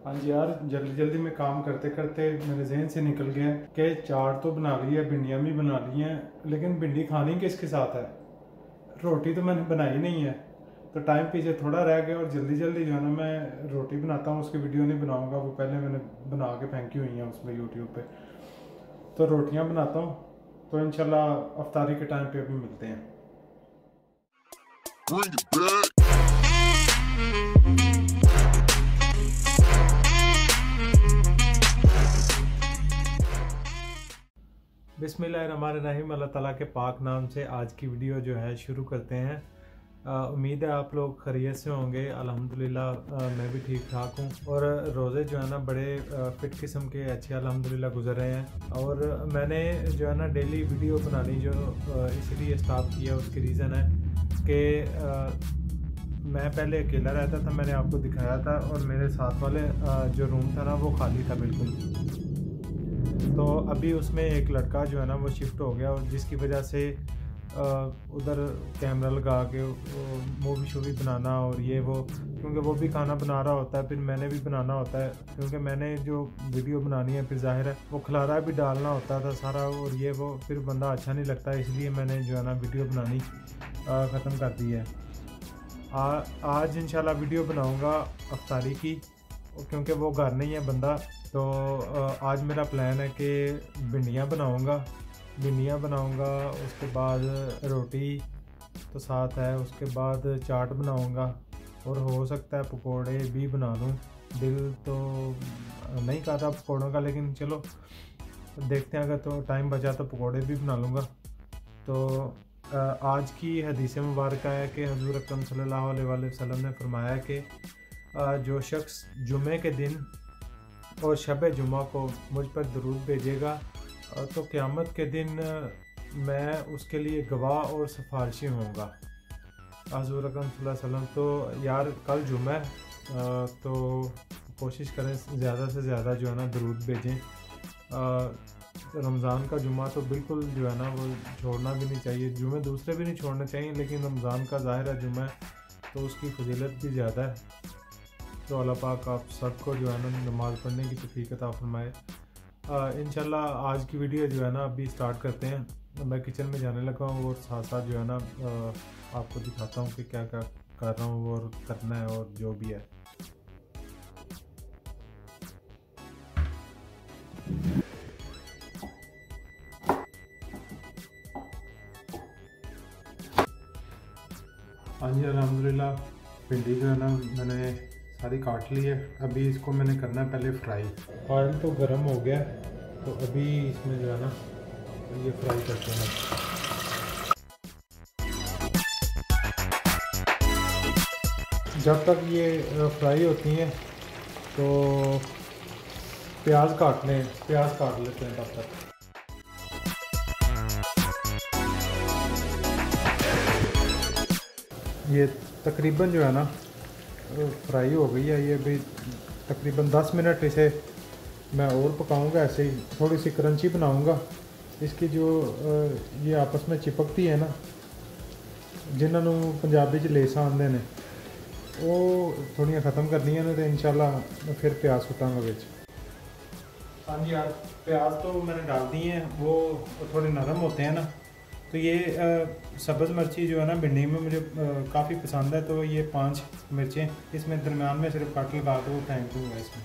हाँ जी यार, जल्दी जल्दी में काम करते करते मेरे जहन से निकल गया कि चाट तो बना ली है, भिंडियाँ भी बना ली हैं, लेकिन भिंडी खानी किसके साथ है। रोटी तो मैंने बनाई नहीं है, तो टाइम पीछे थोड़ा रह गया और जल्दी जल्दी जो है ना मैं रोटी बनाता हूँ। उसकी वीडियो नहीं बनाऊँगा, वो पहले मैंने बना के फेंकी हुई हैं उसमें यूट्यूब पे। तो रोटियाँ बनाता हूँ, तो इंशाल्लाह अफ्तारी के टाइम पे अभी मिलते हैं। बिस्मिल्लाहिर्रहमानिर्रहीम। अल्लाह ताला के पाक नाम से आज की वीडियो जो है शुरू करते हैं। उम्मीद है आप लोग खैरियत से होंगे। अल्हम्दुलिल्लाह मैं भी ठीक ठाक हूँ और रोज़े जो है ना बड़े फ़िट किस्म के अच्छे अल्हम्दुलिल्लाह गुजर रहे हैं। और मैंने जो है ना डेली वीडियो बनानी जो इसलिए स्टार्ट किया, उसकी रीज़न है कि मैं पहले अकेला रहता था, मैंने आपको दिखाया था, और मेरे साथ वाले जो रूम था ना वो खाली था बिल्कुल। तो अभी उसमें एक लड़का जो है ना वो शिफ्ट हो गया, और जिसकी वजह से उधर कैमरा लगा के मूवी शूवी बनाना और ये वो, क्योंकि वो भी खाना बना रहा होता है, फिर मैंने भी बनाना होता है, क्योंकि मैंने जो वीडियो बनानी है फिर जाहिर है वो खलारा भी डालना होता था सारा, और ये वो फिर बंदा अच्छा नहीं लगता, इसलिए मैंने जो है ना वीडियो बनानी ख़त्म कर दी है। आज इंशाल्लाह वीडियो बनाऊंगा अफ्तारी की, क्योंकि वो घर नहीं है बंदा। तो आज मेरा प्लान है कि भिंडियाँ बनाऊंगा, उसके बाद रोटी तो साथ है, उसके बाद चाट बनाऊंगा, और हो सकता है पकोड़े भी बना लूँ। दिल तो नहीं कर रहा पकोड़ों का, लेकिन चलो देखते हैं, अगर तो टाइम बचा तो पकोड़े भी बना लूँगा। तो आज की हदीस मुबारक है कि हज़ूर अकरम सल्लल्लाहु अलैहि वसल्लम ने फरमाया कि जो शख्स जुमे के दिन और शब जुमा को मुझ पर दरूद भेजेगा तो क़यामत के दिन मैं उसके लिए गवाह और सिफारिशी होऊंगा। हज़ूर अकरम सल्लल्लाहु अलैहि वसल्लम। तो यार कल जुमा है, तो कोशिश करें ज़्यादा से ज़्यादा जो है ना दरूद भेजें। रमज़ान का जुमा तो बिल्कुल जो है ना वो छोड़ना भी नहीं चाहिए। जुमे दूसरे भी नहीं छोड़ने चाहिए, लेकिन रमज़ान का ज़ाहिर है जुमा है तो उसकी फजीलत भी ज़्यादा है। तो अल्लाह पाक आप सबको जो है ना नमाज़ पढ़ने की तौफ़ीक़ अता फरमाए। इंशाल्लाह आज की वीडियो जो है ना अभी स्टार्ट करते हैं। मैं किचन में जाने लगा हूँ और साथ साथ जो है ना आपको दिखाता हूँ कि क्या क्या कर रहा हूँ और करना है और जो भी है। हाँ जी, अल्हम्दुलिल्लाह भिंडी जो है ना मैंने सारी काट ली है। अभी इसको मैंने करना है पहले फ्राई। ऑयल तो गर्म हो गया, तो अभी इसमें जो है ना ये फ्राई करते हैं। जब तक ये फ्राई होती हैं तो प्याज काट लेते हैं तब तक। ये तकरीबन जो है ना फ्राई हो गई है। ये भी तकरीबन 10 मिनट इसे मैं और पकाऊंगा, ऐसे ही थोड़ी सी क्रंची बनाऊंगा। इसकी जो ये आपस में चिपकती है ना, जिन्होंने पंजाबी च लेसा आंदे ने, वो थोड़ियां ख़त्म करनियां ने, तो इंशाल्लाह फिर प्याज सुटांगा विच। हाँ जी यार, प्याज तो मैंने डाल दिए हैं, वो थोड़े नरम होते हैं ना। तो ये सब्ज़ मिर्ची जो है ना भिंडी में मुझे काफ़ी पसंद है, तो ये 5 मिर्चें इसमें दरमियान में सिर्फ काट लगा दो, फेंक दूँगा इसमें।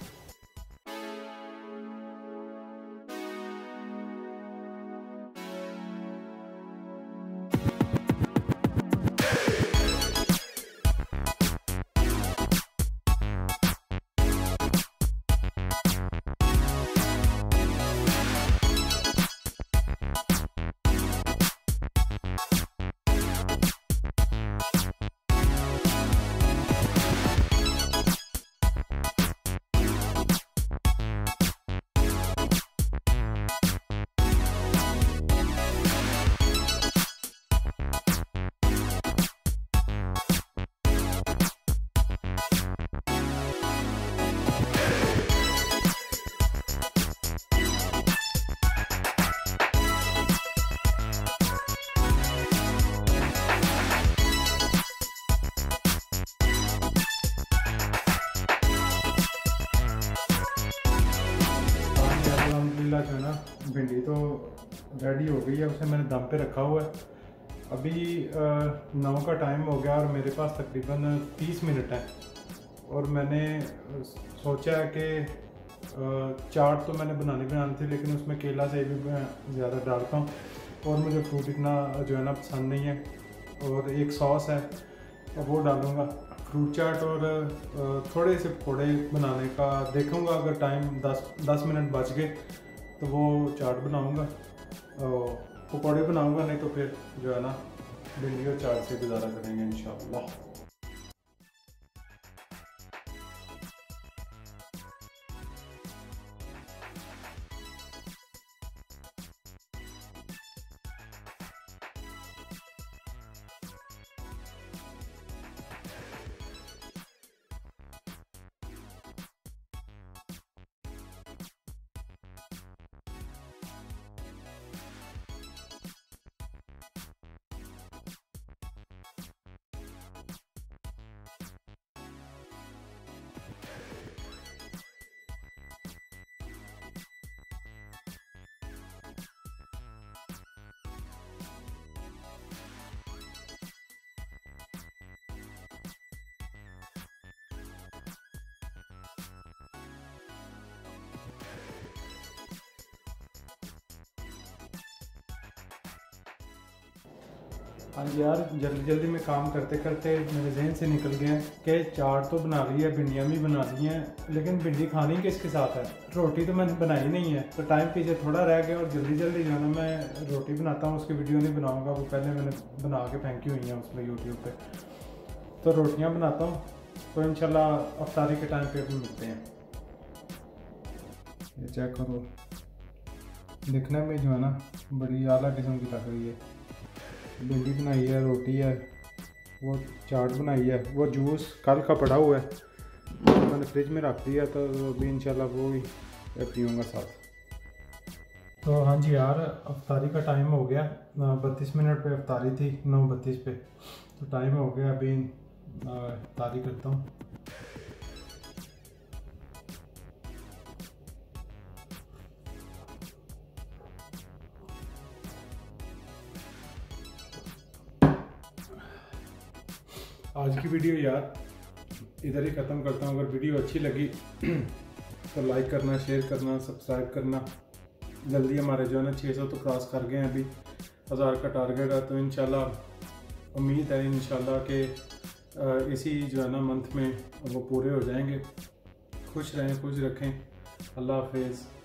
अल्हम्दुलिल्लाह जो है ना भिंडी तो रेडी हो गई है, उसे मैंने दम पे रखा हुआ है। अभी 9 का टाइम हो गया और मेरे पास तकरीबन 30 मिनट है। और मैंने सोचा है कि चाट तो मैंने बनानी थी, लेकिन उसमें केला से भी मैं ज़्यादा डालता हूँ और मुझे फ्रूट इतना जो है ना पसंद नहीं है। और एक सॉस है और वो डालूँगा। फ्रूट चाट और थोड़े से पकौड़े बनाने का देखूँगा, अगर टाइम 10 मिनट बच गए तो वो चाट बनाऊँगा, पकौड़े बनाऊँगा, नहीं तो फिर जो है ना भिंडी और चाट से गुजारा करेंगे इंशाअल्लाह। हाँ जी यार, जल्दी में काम करते करते मेरे जहन से निकल गया कि चाट तो बना ली है, भिंडियाँ भी बना ली हैं, लेकिन भिंडी खानी किसके साथ है? रोटी तो मैंने बनाई नहीं है, तो टाइम पीछे थोड़ा रह गया और जल्दी जो है ना मैं रोटी बनाता हूँ। उसकी वीडियो नहीं बनाऊँगा, वो पहले मैंने बना के फेंकी हुई हैं उसमें यूट्यूब पर। तो रोटियाँ बनाता हूँ, तो इंशाल्लाह अफ्तारी के टाइम पर भी मिलते हैं। ये चेक करो, दिखने में जो है ना बड़ी आला किस्म की लग रही है। भिंडी बनाई है, रोटी है, वो चाट बनाई है, वो जूस कल का पड़ा हुआ है तो मैंने फ्रिज में रख दिया, तो अभी इंशाल्लाह वो ही पीऊँगा साथ। तो हाँ जी यार, अफ्तारी का टाइम हो गया। 32 मिनट पे अफ्तारी थी, 9:32 पे, तो टाइम हो गया। अभी अफ्तारी करता हूँ। आज की वीडियो यार इधर ही ख़त्म करता हूँ। अगर वीडियो अच्छी लगी तो लाइक करना, शेयर करना, सब्सक्राइब करना। जल्दी हमारे जो है ना 600 तो क्रॉस कर गए हैं, अभी 1000 का टारगेट है। तो इंशाल्लाह उम्मीद है इंशाल्लाह कि इसी जो है ना मंथ में वो पूरे हो जाएंगे। खुश रहें, खुश रखें। अल्लाह हाफिज़।